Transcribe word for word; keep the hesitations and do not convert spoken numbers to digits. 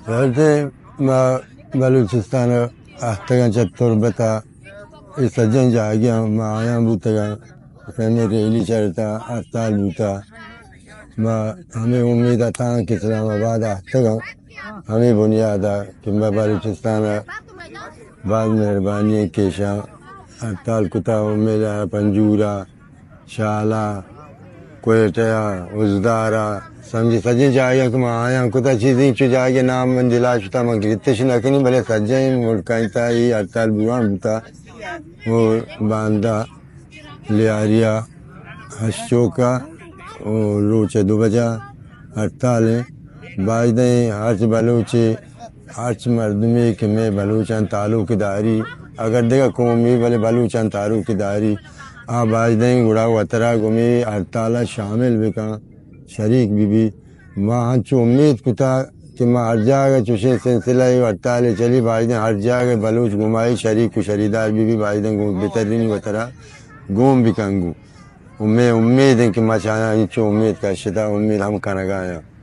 Realmente ma Balochistan احتگان چه تربتا استجن جاگی ما آیان بودتا فهمی ریلی چرتا ارتال بودتا ما ہمیں امید تھا کہ اسلام آباد احتگان ہمیں بنیاد کہ میں بلوچستان بعد مہربانی کیشا ارتال کتا امیدہ پنجورا شالا کوئٹیا ازدارا سمجھی سجی جاگیا کہ میں آیا کتا چیزیں چو جاگیا نام من دلا شتا من گرتش نکنی بلے سجیں ملکائیں تائی ارتال بوان بتا وہ باندہ لیاریا ہشچوکا روچ دو بجا ارتال ہیں باجدیں ہرچ بلوچی ہرچ مردمی کہ میں بلوچان تعلق داری اگر دیکھا قومی بلے بلوچان تعلق داری آپ باجدیں گڑا وطرہ گمی ارتالہ شامل بکا شریک بھی بھی ماں ہنچو امید کتا کہ ماں ہر جاگہ چوشے سلسلہ ارتالے چلی باجدیں ہر جاگہ بلوچ گمائی شریک کو شریدار بھی بھی باجدیں گم بہترین وطرہ گوم بکنگو امید امید ہیں کہ ماں چاہنا ہنچو امید کا شتا امید ہم کھانا گایا